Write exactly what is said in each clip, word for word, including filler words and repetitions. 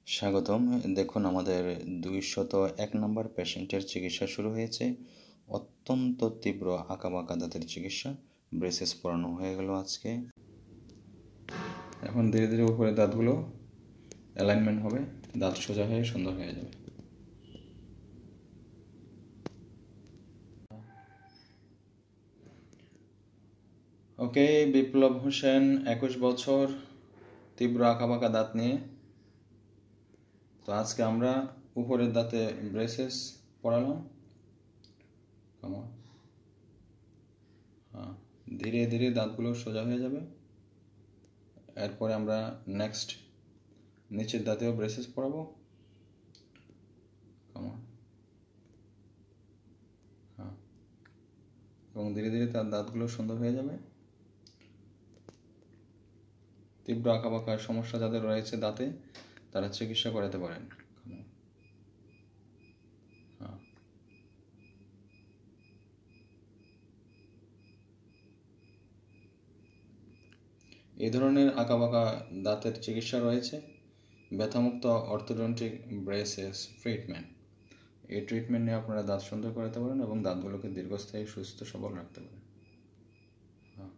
স্বাগতম। দেখুন, আমাদের দুইশত এক নম্বর পেশেন্টের চিকিৎসা শুরু হয়েছে। অত্যন্ত তীব্র আঁকাবাঁকা দাঁতের চিকিৎসা। ব্রেসেস পরানো হয়ে গেল আজকে। এখন ধীরে ধীরে উপরে দাঁতগুলো অ্যালাইনমেন্ট হবে, দাঁত সোজা হয়ে সুন্দর হয়ে যাবে। ওকে, বিপ্লব হোসেন, একুশ বছর, তীব্র আঁকাবাঁকা দাঁত নিয়ে। তো আজকে আমরা উপরের দাঁতে ব্রেসেস পরালাম। হ্যাঁ, ধীরে ধীরে দাঁতগুলো সোজা হয়ে যাবে। এরপরে আমরা নেক্সট নিচের দাঁতেও ব্রেসেস পরাবো। হ্যাঁ, এবং ধীরে ধীরে তার দাঁতগুলো সুন্দর হয়ে যাবে। তীব্র আঁকাবাঁকার সমস্যা যাদের রয়েছে দাঁতে, তারা চিকিৎসা করাতে পারেন। হ্যাঁ, এই ধরনের আঁকাবাঁকা দাঁতের চিকিৎসা রয়েছে ব্যথামুক্ত অর্থোডন্টিক ব্রেসেস ট্রিটমেন্ট। এই ট্রিটমেন্ট নিয়ে আপনারা দাঁত সুন্দর করাতে পারেন এবং দাঁতগুলোকে দীর্ঘস্থায়ী সুস্থ সবল রাখতে পারেন। হ্যাঁ,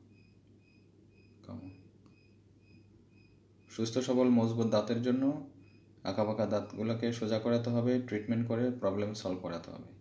সুস্থ সবল মজবুত দাঁতের জন্য আঁকাবাঁকা দাঁতগুলোকে সোজা করাতে হবে, ট্রিটমেন্ট করে প্রবলেম সলভ করাতে হবে।